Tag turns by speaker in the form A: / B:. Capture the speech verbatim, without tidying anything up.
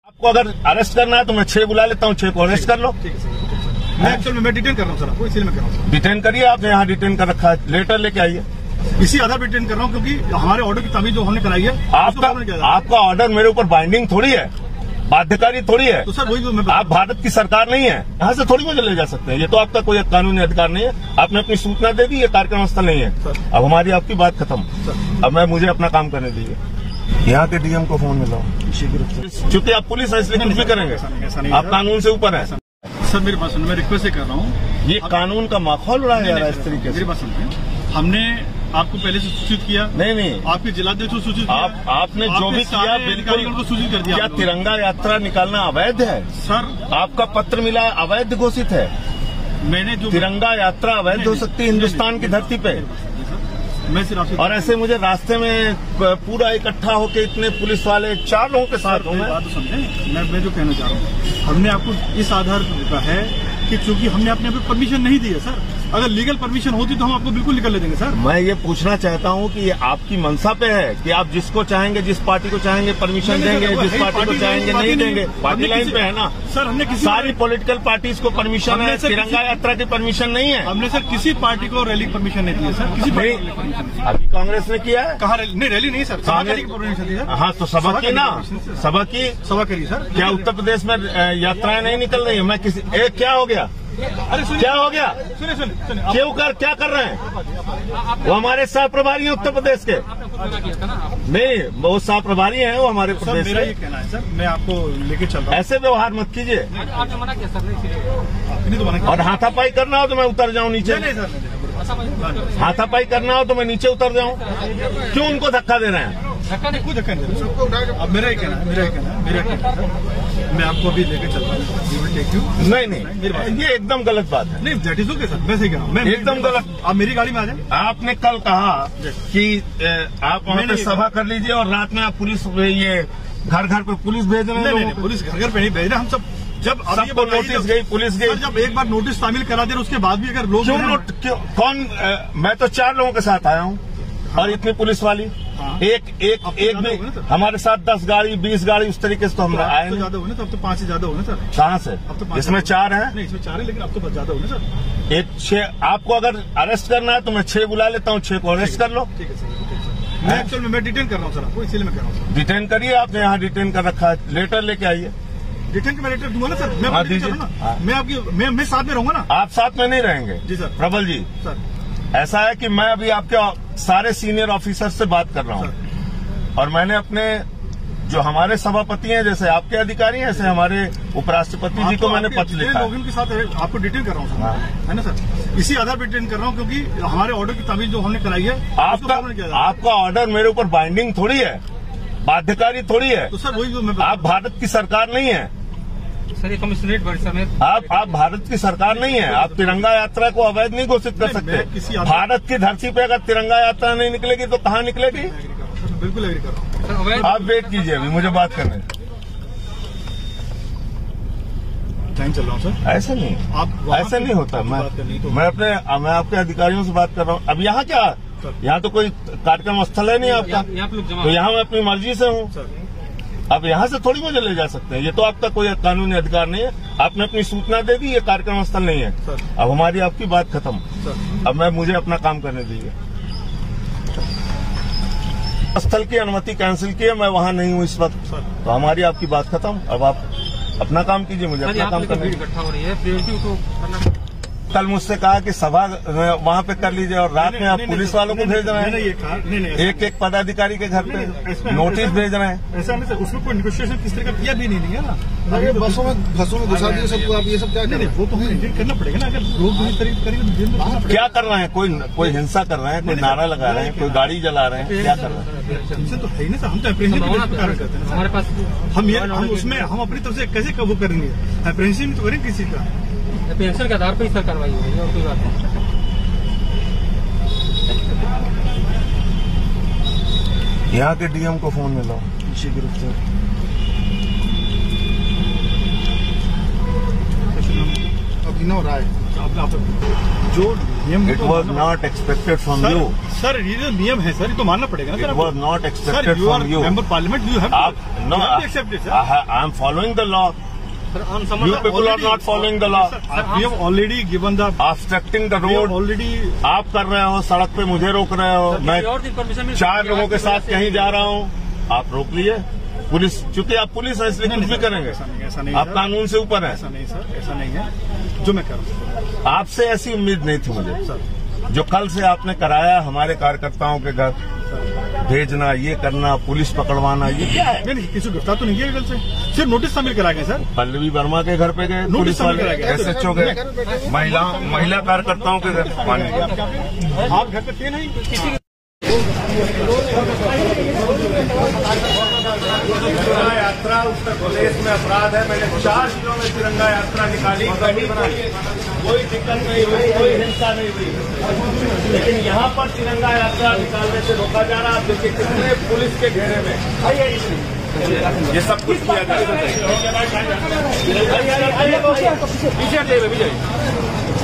A: आपको अगर अरेस्ट करना है तो मैं छह बुला लेता हूँ, छह को अरेस्ट कर लो।
B: मैं एक्चुअली मैं डिटेन कर रहा हूँ सर, आपको इसीलिए मैं कर रहा हूँ।
A: डिटेन करिए, आपने यहाँ डिटेन कर रखा है, लेटर लेके आइए।
B: इसी आधार पर डिटेन कर रहा हूँ क्योंकि हमारे ऑर्डर की तामील जो हमने कराई है।
A: आपका आपका ऑर्डर मेरे ऊपर बाइंडिंग थोड़ी है, बाध्यकारी थोड़ी है।
B: तो सर वही तो मैं
A: आप भारत की सरकार नहीं है, यहाँ से थोड़ी मुझे ले जा सकते हैं। ये तो आपका कोई कानूनी अधिकार नहीं है। आपने अपनी सूचना दे दी, ये कार्यक्रम स्थल नहीं है। अब हमारी आपकी बात खत्म। अब मैं मुझे अपना काम करने दीजिए। यहाँ के डीएम को फोन मिलाओ, क्योंकि आप पुलिस है इसलिए कुछ भी करेंगे। आप कानून से ऊपर है।
B: सर मेरी बात सुनिए, मैं रिक्वेस्ट ही कर रहा हूँ।
A: ये कानून का माहौल उड़ा है इस तरीके से।
B: मेरी बात सुनिए, हमने आपको पहले से सूचित किया।
A: नहीं नहीं,
B: आपके जिलाध्यक्ष को सूचित किया।
A: आप आपने जो भी किया बिल्कुल
B: को सूचित कर दिया।
A: क्या तिरंगा यात्रा निकालना अवैध है?
B: सर
A: आपका पत्र मिला, अवैध घोषित है।
B: मैंने जो
A: तिरंगा यात्रा अवैध हो सकती है हिंदुस्तान की धरती पे।
B: मैं सिर्फ
A: और ऐसे मुझे रास्ते में पूरा इकट्ठा होके इतने पुलिस वाले चार लोगों के साथ हूँ मैं।
B: बात तो समझे, मैं मैं जो कहना चाह रहा हूँ, हमने आपको इस आधार पर है कि चूंकि हमने अपने आप परमिशन नहीं दी है सर। अगर लीगल परमिशन होती तो हम आपको बिल्कुल निकल ले देंगे सर।
A: मैं ये पूछना चाहता हूँ कि ये आपकी मंशा पे है कि आप जिसको चाहेंगे, जिस पार्टी को चाहेंगे परमिशन देंगे, जिस पार्टी को चाहेंगे नहीं देंगे। पार्टी लाइन पे है ना
B: सर। हमने किसी
A: सारी पॉलिटिकल पार्टीज को परमिशन है, तिरंगा यात्रा की परमिशन नहीं है।
B: हमने सर किसी पार्टी को रैली परमिशन नहीं दी है सर। किसी
A: नहीं, अभी कांग्रेस ने किया है।
B: कहा नहीं, रैली नहीं सर, सभा की परमिशन दी सर।
A: हाँ तो सभा की ना, सभा की
B: सभा करिए सर।
A: क्या उत्तर प्रदेश में यात्राएं नहीं निकल रही है? मैं किसी एक क्या हो गया?
B: अरे
A: क्या हो गया?
B: सुनिए सुनिए,
A: क्यों कर क्या कर रहे हैं? वो हमारे सह प्रभारी हैं उत्तर प्रदेश के। नहीं, वो सह प्रभारी हैं, वो हमारे प्रदेश
B: मेरा ये कहना है सर, मैं आपको लेके चल रहा हूँ।
A: ऐसे व्यवहार मत कीजिए। और हाथापाई करना हो तो मैं उतर जाऊँ नीचे। हाथापाई करना हो तो मैं नीचे उतर जाऊँ। क्यों उनको धक्का दे रहे हैं?
B: धक्का नहीं, कोई धक्का नहीं। अब मेरा ही कहना है, मेरा ही कहना है, मेरा कहना है, मैं आपको अभी लेके चल रहा हूँ।
A: नहीं नहीं, ये एकदम गलत बात है।
B: नहीं, दैट इज ओके सर, मैं सही कह रहा हूँ। मैं
A: एकदम गलत।
B: आप मेरी गाड़ी में आ जाए।
A: आपने कल कहा कि आप वहाँ पे सभा कर लीजिए और रात में आप पुलिस ये घर घर पे पुलिस भेज रहे हैं।
B: पुलिस घर घर पे नहीं भेज रहे, हम सब जब
A: सबको नोटिस गई, पुलिस गई।
B: जब एक बार नोटिस शामिल करा दे उसके बाद भी अगर लोग
A: क्यों नोट क्यों कौन आ, मैं तो चार लोगों के साथ आया हूँ। हाँ। और इतनी पुलिस वाली। हाँ। एक एक एक भी हमारे साथ दस गाड़ी बीस गाड़ी उस तरीके से तो हम आए।
B: ज्यादा हो ना, तो अब तो पांच से ज्यादा हो ना सर।
A: कहाँ से?
B: अब तो
A: इसमें चार है।
B: नहीं, इसमें चार है, लेकिन अब तो ज्यादा हो ना सर।
A: एक छह, आपको अगर अरेस्ट करना है तो मैं छह बुला लेता हूँ, छह को अरेस्ट कर लो।
B: ठीक है सर। मैं एक्चुअली मैं डिटेन कर रहा हूँ सर, आपको इसीलिए मैं कर रहा हूँ।
A: डिटेन करिए, आपने यहाँ डिटेन कर रखा है, लेटर लेके आइए।
B: डिटेन का मैं लेटर दूंगा ना सर। मैं
A: हाँ, दीजिए।
B: ना मैं आपकी मैं मैं साथ में रहूंगा ना।
A: आप साथ में नहीं रहेंगे
B: जी सर।
A: प्रबल जी
B: सर,
A: ऐसा है कि मैं अभी आपके सारे सीनियर ऑफिसर से बात कर रहा हूँ और मैंने अपने जो हमारे सभापति हैं, जैसे आपके अधिकारी हैं, ऐसे हमारे उपराष्ट्रपति जी को मैंने पत्र लिखा।
B: लोगों के साथ आपको डिटेन कर रहा हूँ सर, है ना सर। इसी आधार पर डिटेन कर रहा हूँ क्योंकि हमारे ऑर्डर की तामील जो हमने कराई है।
A: आपका आपका ऑर्डर मेरे ऊपर बाइंडिंग थोड़ी है, बाध्यकारी थोड़ी है।
B: तो सर वही तो मैं,
A: आप भारत की सरकार नहीं है
C: सर। ये कमिश्नरेट परिसर में
A: आप आप भारत की सरकार नहीं है। आप तिरंगा यात्रा को अवैध नहीं घोषित कर सकते। भारत की धरती पे अगर तिरंगा यात्रा नहीं निकलेगी तो कहाँ निकलेगी?
B: बिल्कुल एग्री कर रहा हूँ।
A: आप वेट कीजिए, अभी मुझे बात करने।
B: टाइम चल रहा हूँ सर।
A: ऐसा नहीं,
B: आप
A: ऐसा नहीं होता। मैं मैं अपने मैं आपके अधिकारियों से बात कर रहा हूँ। अब यहाँ क्या, यहाँ तो कोई कार्यक्रम स्थल है नहीं आपका, तो यहाँ मैं अपनी मर्जी से हूँ। अब यहाँ से थोड़ी मुझे ले जा सकते हैं। ये तो आपका कोई कानूनी अधिकार नहीं है। आपने अपनी सूचना दे दी, ये कार्यक्रम स्थल नहीं है। अब हमारी आपकी बात खत्म। अब मैं मुझे अपना काम करने दीजिए। स्थल की अनुमति कैंसिल की है, मैं वहाँ नहीं हूँ इस वक्त, तो हमारी आपकी बात खत्म। अब आप अपना काम कीजिए, मुझे अपना काम करना।
C: इकट्ठा हो रही है, प्रियोरिटी तो करना।
A: कल मुझसे कहा कि सभा वहाँ पे कर लीजिए और रात में आप पुलिस वालों को भेज रहे हैं, एक एक पदाधिकारी के घर पे नोटिस भेज रहे हैं।
B: ऐसा नहीं सर, उसमें कोई निगोशिएशन किस तरह का किया भी नहीं है ना।
D: अगर बसों में घसों में घुसा दिए सबको, आप ये सब क्या करें?
B: वो तो हमें इंटेंट करना पड़ेगा ना। अगर लोग दूसरी तरीके करेंगे
A: क्या कर रहे हैं? कोई कोई हिंसा कर रहे हैं, कोई नारा लगा रहे हैं, कोई गाड़ी जला रहे हैं, क्या कर रहे हैं?
B: हिंसा तो है ही ना सर। हम तो अप्रेंशिप करते हैं
C: हमारे पास।
B: हम ये हम उसमें हम अपनी तरफ से कैसे वो करेंगे? अप्रेंशिप तो करेंगे किसी का।
C: पेंशन के आधार पर ही सर कार्रवाई हो रही है, और कोई बात नहीं।
A: यहाँ के डीएम को फोन मिलाओ।
D: अभिनव राय
B: जो नियम
A: it was not expected from you.
B: Sir ये जो नियम है सर, ये तो मानना पड़ेगा ना sir.
A: It was not expected
B: you are
A: from you.
B: Member parliament, you have
A: आप no
B: accepted sir.
A: I am following the law.
C: Sir on
A: You people are not following the law.
B: We have already given the
A: Obstructing the road.
B: Already
A: आप कर रहे हो, सड़क पे मुझे रोक रहे हो। मैं
C: और दिन परमिशन मिल
A: चार लोगों के साथ कहीं जा रहा हूँ, आप रोक लिए। पुलिस, चूंकि आप पुलिस है इसलिए कुछ भी करेंगे।
B: ऐसा नहीं, ऐसा नहीं
A: आप
B: सर।
A: कानून से ऊपर है।
B: ऐसा नहीं सर, ऐसा नहीं है जो मैं कर रहा हूँ
A: आपसे ऐसी उम्मीद नहीं थी मुझे।
B: सर।
A: जो कल से आपने कराया हमारे कार्यकर्ताओं के घर भेजना, ये करना, पुलिस पकड़वाना, ये क्या है?
B: नहीं नहीं, किसी को गिरफ्तार तो नहीं किया कल से, सिर्फ नोटिस शामिल करा गए सर।
A: पल्लवी वर्मा के घर पे गए
B: नोटिस
A: पुलिस
B: शामिल
A: वाले,
B: करा गया।
A: एसएचओ गए, महिला महिला कार्यकर्ताओं के घर मानिए।
B: आप घर पे थे नहीं?
C: किसी
A: तिरंगा यात्रा उत्तर प्रदेश में अपराध है। मैंने चार जिलों में तिरंगा यात्रा निकाली, कहीं कोई दिक्कत नहीं हुई, कोई हिंसा नहीं हुई। लेकिन यहाँ पर तिरंगा यात्रा निकालने से रोका जा रहा है। आप देखिए कितने पुलिस के घेरे में ये सब कुछ किया जा रहा है। पीछे